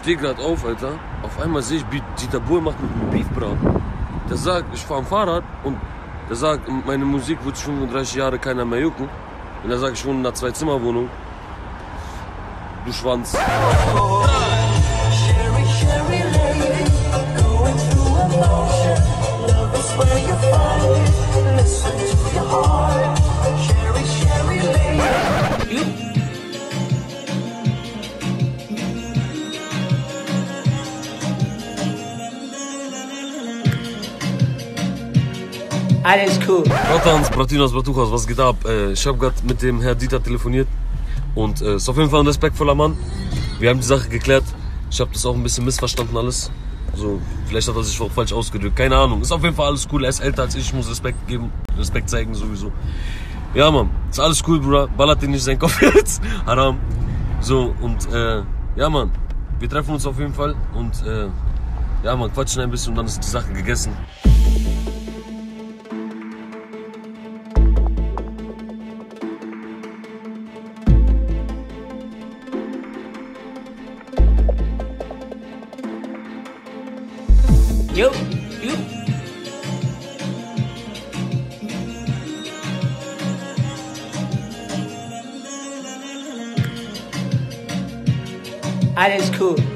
stehe gerade auf, Alter. Auf einmal sehe ich, Dieter Bohlen macht mit einem Beefbrat. Der sagt, ich fahre am Fahrrad und der sagt, meine Musik wird 35 Jahre keiner mehr jucken. Und er sagt, ich wohne in einer 2-Zimmer-Wohnung. Du Schwanz. Alles cool. Bratans, Bratinos, Bratuchos, was geht ab? Ich habe gerade mit dem Herr Dieter telefoniert und ist auf jeden Fall ein respektvoller Mann. Wir haben die Sache geklärt. Ich habe das auch ein bisschen missverstanden alles. Also, vielleicht hat er sich auch falsch ausgedrückt. Keine Ahnung. Ist auf jeden Fall alles cool. Er ist älter als ich muss Respekt geben. Respekt zeigen sowieso. Ja, Mann. Ist alles cool, Bruder. Ballert den nicht seinen Kopf jetzt. Haram. So, und ja, Mann. Wir treffen uns auf jeden Fall. Und ja, Mann, quatschen ein bisschen und dann ist die Sache gegessen. Jo, jo. Alles cool.